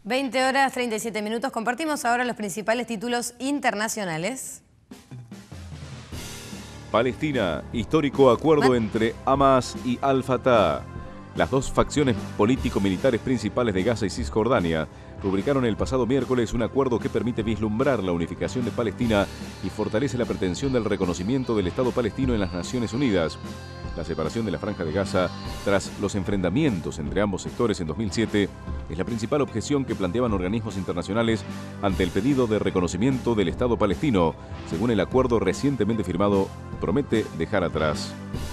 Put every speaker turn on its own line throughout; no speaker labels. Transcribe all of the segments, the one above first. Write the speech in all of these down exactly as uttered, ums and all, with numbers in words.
veinte horas treinta y siete minutos. Compartimos ahora los principales títulos internacionales.
Palestina, histórico acuerdo entre Hamas y Al-Fatah. Las dos facciones político-militares principales de Gaza y Cisjordania rubricaron el pasado miércoles un acuerdo que permite vislumbrar la unificación de Palestina y fortalece la pretensión del reconocimiento del Estado palestino en las Naciones Unidas. La separación de la Franja de Gaza, tras los enfrentamientos entre ambos sectores en dos mil siete, es la principal objeción que planteaban organismos internacionales ante el pedido de reconocimiento del Estado palestino. Según el acuerdo recientemente firmado, promete dejar atrás.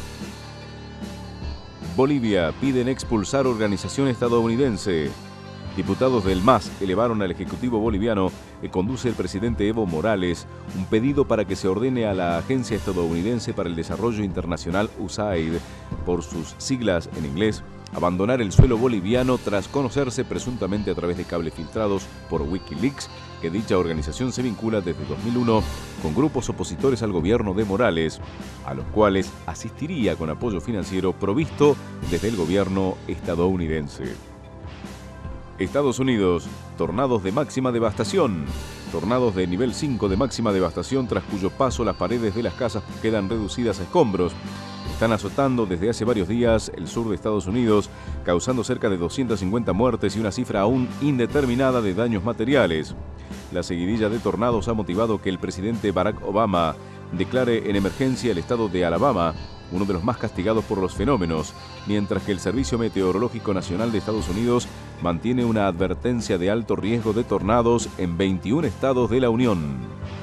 Bolivia piden expulsar organización estadounidense. Diputados del M A S elevaron al Ejecutivo boliviano que conduce el presidente Evo Morales un pedido para que se ordene a la Agencia Estadounidense para el Desarrollo Internacional U S A I D, por sus siglas en inglés, abandonar el suelo boliviano tras conocerse presuntamente a través de cables filtrados por Wikileaks que dicha organización se vincula desde dos mil uno con grupos opositores al gobierno de Morales, a los cuales asistiría con apoyo financiero provisto desde el gobierno estadounidense. Estados Unidos, tornados de máxima devastación. Tornados de nivel cinco de máxima devastación, tras cuyo paso las paredes de las casas quedan reducidas a escombros. Están azotando desde hace varios días el sur de Estados Unidos, causando cerca de doscientas cincuenta muertes y una cifra aún indeterminada de daños materiales. La seguidilla de tornados ha motivado que el presidente Barack Obama declare en emergencia el estado de Alabama, uno de los más castigados por los fenómenos, mientras que el Servicio Meteorológico Nacional de Estados Unidos mantiene una advertencia de alto riesgo de tornados en veintiún estados de la Unión.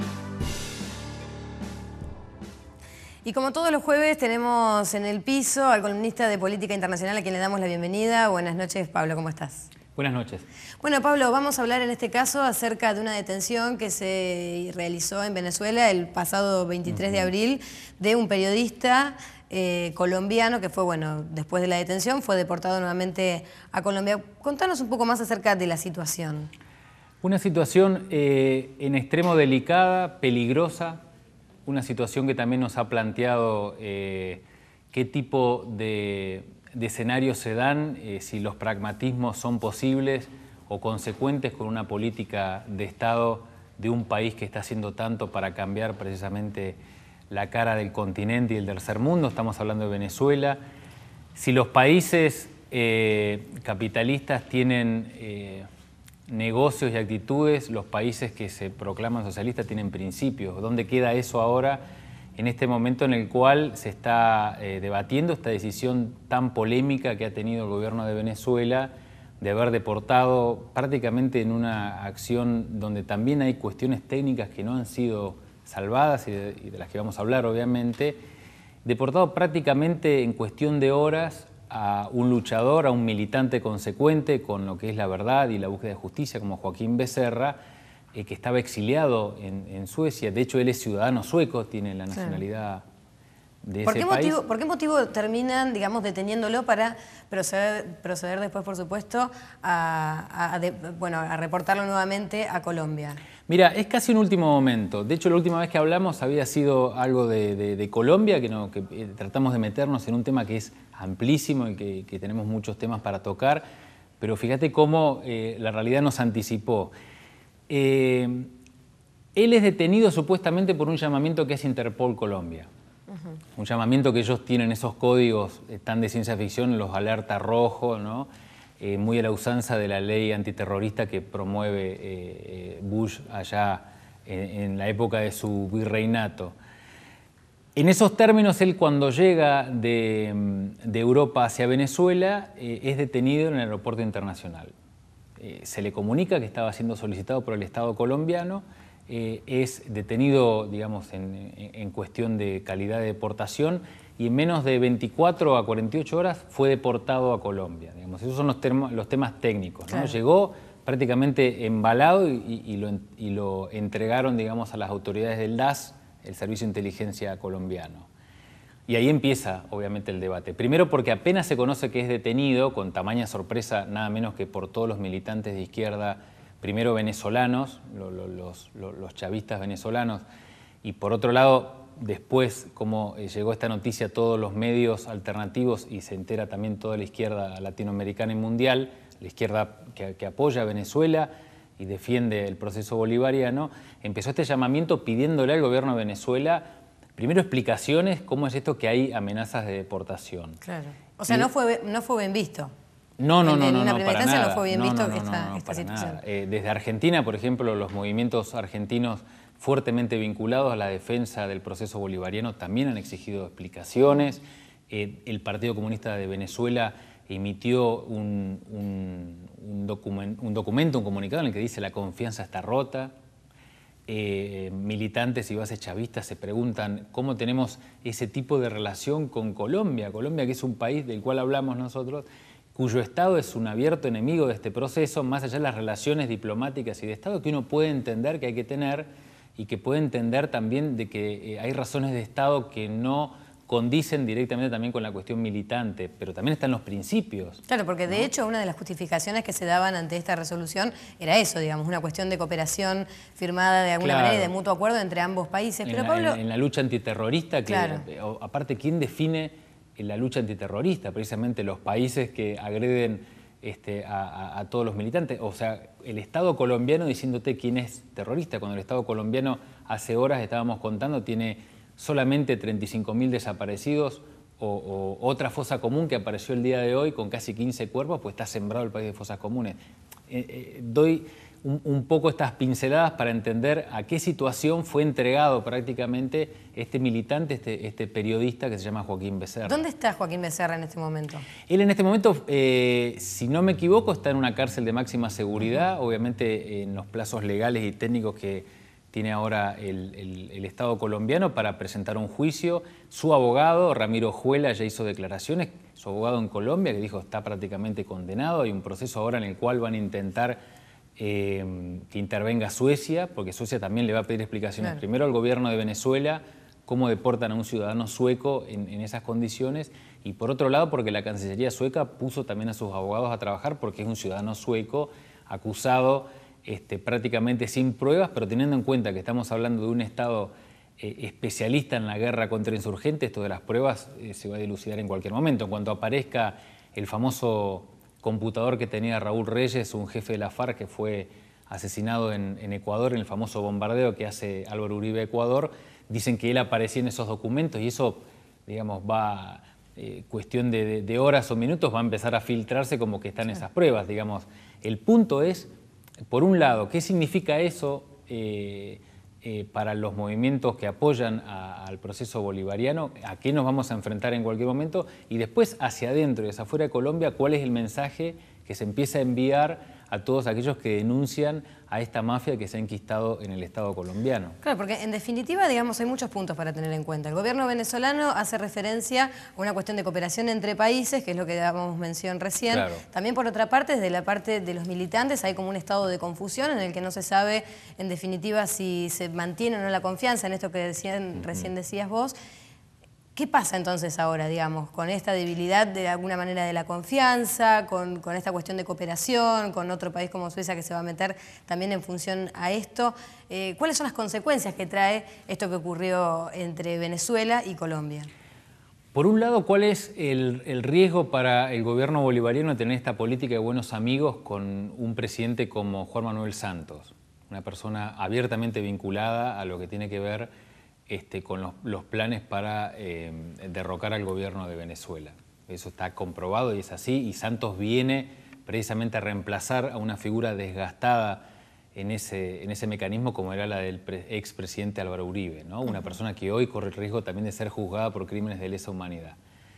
Y como todos los jueves tenemos en el piso al columnista de Política Internacional, a quien le damos la bienvenida. Buenas noches, Pablo, ¿cómo estás?
Buenas noches.
Bueno, Pablo, vamos a hablar en este caso acerca de una detención que se realizó en Venezuela el pasado veintitrés de abril de un periodista eh, colombiano que fue, bueno, después de la detención fue deportado nuevamente a Colombia. Contanos un poco más acerca de la situación.
Una situación eh, en extremo delicada, peligrosa, una situación que también nos ha planteado eh, qué tipo de... de escenarios se dan, eh, si los pragmatismos son posibles o consecuentes con una política de Estado de un país que está haciendo tanto para cambiar precisamente la cara del continente y el tercer mundo. Estamos hablando de Venezuela. Si los países eh, capitalistas tienen eh, negocios y actitudes, los países que se proclaman socialistas tienen principios. ¿Dónde queda eso ahora? En este momento en el cual se está eh, debatiendo esta decisión tan polémica que ha tenido el gobierno de Venezuela de haber deportado prácticamente en una acción donde también hay cuestiones técnicas que no han sido salvadas y de, y de las que vamos a hablar obviamente, deportado prácticamente en cuestión de horas a un luchador, a un militante consecuente con lo que es la verdad y la búsqueda de justicia como Joaquín Becerra, Eh, que estaba exiliado en, en Suecia. De hecho, él es ciudadano sueco, tiene la nacionalidad sí. de
¿Por
ese
qué
país.
Motivo, ¿Por qué motivo terminan, digamos, deteniéndolo para proceder, proceder después, por supuesto, a, a, a de, bueno, a reportarlo nuevamente a Colombia?
Mira, es casi un último momento. De hecho, la última vez que hablamos había sido algo de, de, de Colombia, que, no, que eh, tratamos de meternos en un tema que es amplísimo y que, que tenemos muchos temas para tocar, pero fíjate cómo eh, la realidad nos anticipó. Eh, él es detenido supuestamente por un llamamiento que hace Interpol Colombia. Uh-huh. Un llamamiento que ellos tienen esos códigos eh, tan de ciencia ficción, los alerta rojo, ¿no? eh, muy a la usanza de la ley antiterrorista que promueve eh, Bush allá en, en la época de su virreinato. En esos términos, él cuando llega de, de Europa hacia Venezuela eh, es detenido en el aeropuerto internacional. Eh, se le comunica que estaba siendo solicitado por el Estado colombiano, eh, es detenido, digamos, en, en cuestión de calidad de deportación y en menos de veinticuatro a cuarenta y ocho horas fue deportado a Colombia. Digamos. Esos son los, termos, los temas técnicos, ¿no? Claro. Llegó prácticamente embalado y, y, lo, y lo entregaron, digamos, a las autoridades del D A S, el Servicio de Inteligencia colombiano. Y ahí empieza, obviamente, el debate. Primero porque apenas se conoce que es detenido, con tamaña sorpresa, nada menos que por todos los militantes de izquierda, primero venezolanos, los, los, los, los chavistas venezolanos, y por otro lado, después, como llegó esta noticia a todos los medios alternativos y se entera también toda la izquierda latinoamericana y mundial, la izquierda que, que apoya a Venezuela y defiende el proceso bolivariano, empezó este llamamiento pidiéndole al gobierno de Venezuela, primero explicaciones, cómo es esto que hay amenazas de deportación.
Claro. O sea, y, no, fue, no fue bien visto.
No, no,
en,
no,
en
no,
una
no,
primera
para
instancia
nada.
no fue bien
no,
visto
no, no,
esta,
no, no,
esta
para
situación.
nada. Eh, desde Argentina, por ejemplo, los movimientos argentinos fuertemente vinculados a la defensa del proceso bolivariano también han exigido explicaciones. Eh, el Partido Comunista de Venezuela emitió un, un, un, document, un documento, un comunicado en el que dice la confianza está rota. Eh, militantes y bases chavistas se preguntan cómo tenemos ese tipo de relación con Colombia. Colombia, que es un país del cual hablamos nosotros, cuyo Estado es un abierto enemigo de este proceso, más allá de las relaciones diplomáticas y de Estado que uno puede entender que hay que tener y que puede entender también de que eh, hay razones de Estado que no condicen directamente también con la cuestión militante, pero también están los principios.
Claro, porque de
¿no?
hecho una de las justificaciones que se daban ante esta resolución era eso, digamos, una cuestión de cooperación firmada de alguna
claro.
manera y de mutuo acuerdo entre ambos países.
En
Pero
la,
Pablo...
en, en la lucha antiterrorista, que
claro.
aparte, ¿quién define la lucha antiterrorista? Precisamente los países que agreden este, a, a, a todos los militantes. O sea, el Estado colombiano diciéndote quién es terrorista, cuando el Estado colombiano hace horas estábamos contando tiene solamente treinta y cinco mil desaparecidos o, o otra fosa común que apareció el día de hoy con casi quince cuerpos, pues está sembrado el país de fosas comunes. Eh, eh, doy un, un poco estas pinceladas para entender a qué situación fue entregado prácticamente este militante, este, este periodista que se llama Joaquín Becerra.
¿Dónde está Joaquín Becerra en este momento?
Él en este momento, eh, si no me equivoco, está en una cárcel de máxima seguridad, uh-huh. obviamente en los plazos legales y técnicos que tiene ahora el, el, el Estado colombiano para presentar un juicio. Su abogado, Ramiro Juela, ya hizo declaraciones, su abogado en Colombia, que dijo está prácticamente condenado. Hay un proceso ahora en el cual van a intentar eh, que intervenga Suecia, porque Suecia también le va a pedir explicaciones claro. primero al gobierno de Venezuela, cómo deportan a un ciudadano sueco en, en esas condiciones, y por otro lado porque la Cancillería sueca puso también a sus abogados a trabajar porque es un ciudadano sueco acusado Este, prácticamente sin pruebas, pero teniendo en cuenta que estamos hablando de un Estado eh, especialista en la guerra contra insurgentes, esto de las pruebas eh, se va a dilucidar en cualquier momento. En cuanto aparezca el famoso computador que tenía Raúl Reyes, un jefe de la FARC que fue asesinado en, en Ecuador, en el famoso bombardeo que hace Álvaro Uribe a Ecuador, dicen que él aparecía en esos documentos y eso, digamos, va... Eh, cuestión de, de, de horas o minutos va a empezar a filtrarse como que están sí. esas pruebas, digamos. El punto es, por un lado, ¿qué significa eso eh, eh, para los movimientos que apoyan a, al proceso bolivariano? ¿A qué nos vamos a enfrentar en cualquier momento? Y después, hacia adentro y hacia afuera de Colombia, ¿cuál es el mensaje que se empieza a enviar a todos aquellos que denuncian a esta mafia que se ha enquistado en el Estado colombiano?
Claro, porque en definitiva, digamos, hay muchos puntos para tener en cuenta. El gobierno venezolano hace referencia a una cuestión de cooperación entre países, que es lo que dábamos mención recién. Claro. También, por otra parte, desde la parte de los militantes hay como un estado de confusión en el que no se sabe, en definitiva, si se mantiene o no la confianza en esto que decían, uh-huh. recién decías vos. ¿Qué pasa entonces ahora, digamos, con esta debilidad de alguna manera de la confianza, con, con esta cuestión de cooperación, con otro país como Suecia que se va a meter también en función a esto? Eh, ¿Cuáles son las consecuencias que trae esto que ocurrió entre Venezuela y Colombia?
Por un lado, ¿cuál es el, el riesgo para el gobierno bolivariano de tener esta política de buenos amigos con un presidente como Juan Manuel Santos? Una persona abiertamente vinculada a lo que tiene que ver Este, con los, los planes para eh, derrocar al gobierno de Venezuela. Eso está comprobado y es así, y Santos viene precisamente a reemplazar a una figura desgastada en ese, en ese mecanismo como era la del expresidente Álvaro Uribe, ¿no? Una persona que hoy corre el riesgo también de ser juzgada por crímenes de lesa humanidad.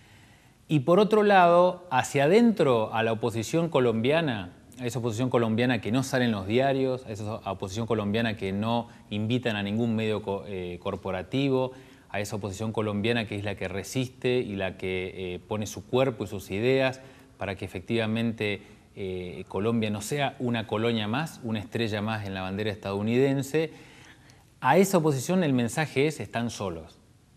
Y por otro lado, hacia adentro a la oposición colombiana, a esa oposición colombiana que no sale en los diarios, a esa oposición colombiana que no invitan a ningún medio co eh, corporativo, a esa oposición colombiana que es la que resiste y la que eh, pone su cuerpo y sus ideas para que efectivamente eh, Colombia no sea una colonia más, una estrella más en la bandera estadounidense. A esa oposición el mensaje es: están solos.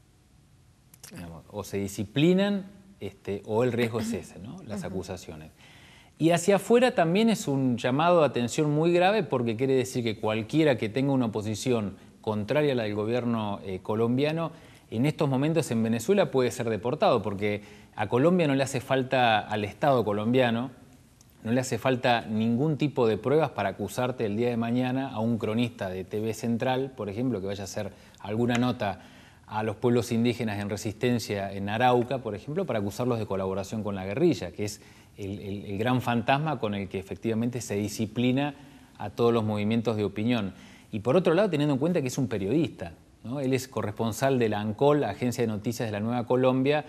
Digamos, o se disciplinan este, o el riesgo es ese, ¿no? Las acusaciones. Y hacia afuera también es un llamado de atención muy grave porque quiere decir que cualquiera que tenga una posición contraria a la del gobierno eh, colombiano, en estos momentos en Venezuela puede ser deportado, porque a Colombia no le hace falta, al Estado colombiano, no le hace falta ningún tipo de pruebas para acusarte el día de mañana a un cronista de T V Central, por ejemplo, que vaya a hacer alguna nota a los pueblos indígenas en resistencia en Arauca, por ejemplo, para acusarlos de colaboración con la guerrilla, que es el, el, el gran fantasma con el que efectivamente se disciplina a todos los movimientos de opinión. Y por otro lado, teniendo en cuenta que es un periodista, ¿no? Él es corresponsal de la ANCOL, la Agencia de Noticias de la Nueva Colombia,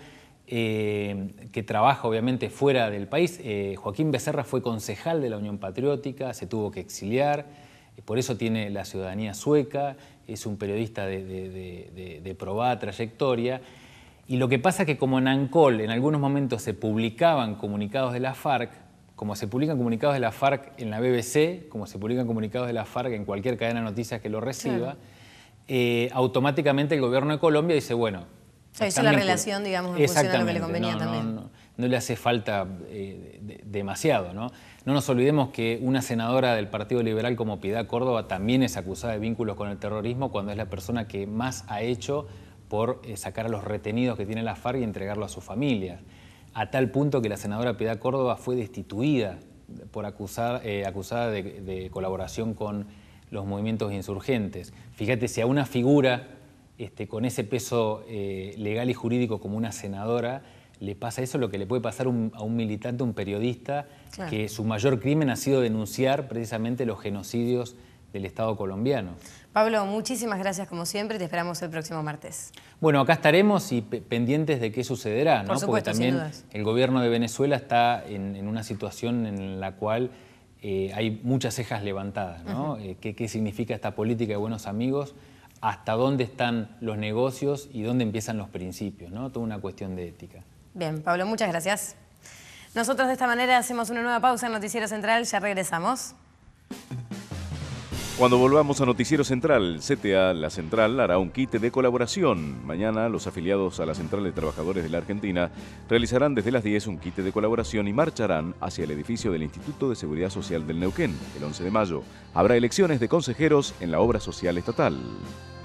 eh, que trabaja obviamente fuera del país. Eh, Joaquín Becerra fue concejal de la Unión Patriótica, se tuvo que exiliar, eh, por eso tiene la ciudadanía sueca, es un periodista de, de, de, de, de probada trayectoria. Y lo que pasa es que como en ANCOL en algunos momentos se publicaban comunicados de la FARC, como se publican comunicados de la FARC en la B B C, como se publican comunicados de la FARC en cualquier cadena de noticias que lo reciba, claro. eh, automáticamente el gobierno de Colombia dice, bueno...
O sea, hizo la relación, digamos, en función de lo que le convenía
no,
también.
No, no, no le hace falta eh, de, demasiado, ¿no? No nos olvidemos que una senadora del Partido Liberal como Piedad Córdoba también es acusada de vínculos con el terrorismo cuando es la persona que más ha hecho por eh, sacar a los retenidos que tiene la FARC y entregarlo a sus familias. A tal punto que la senadora Piedad Córdoba fue destituida por acusar, eh, acusada de, de colaboración con los movimientos insurgentes. Fíjate, si a una figura este, con ese peso eh, legal y jurídico como una senadora le pasa eso, lo que le puede pasar un, a un militante, un periodista, claro. que su mayor crimen ha sido denunciar precisamente los genocidios del Estado colombiano.
Pablo, muchísimas gracias como siempre, te esperamos el próximo martes.
Bueno, acá estaremos y pendientes de qué sucederá, ¿no?
Por supuesto,
porque también
sin dudas.
El gobierno de Venezuela está en, en una situación en la cual eh, hay muchas cejas levantadas, ¿no? Uh-huh. eh, ¿qué, ¿Qué significa esta política de buenos amigos? ¿Hasta dónde están los negocios y dónde empiezan los principios, ¿no? Toda una cuestión de ética.
Bien, Pablo, muchas gracias. Nosotros de esta manera hacemos una nueva pausa en Noticiero Central, ya regresamos.
Cuando volvamos a Noticiero Central, C T A La Central hará un kit de colaboración. Mañana los afiliados a la Central de Trabajadores de la Argentina realizarán desde las diez un kit de colaboración y marcharán hacia el edificio del Instituto de Seguridad Social del Neuquén. El once de mayo habrá elecciones de consejeros en la obra social estatal.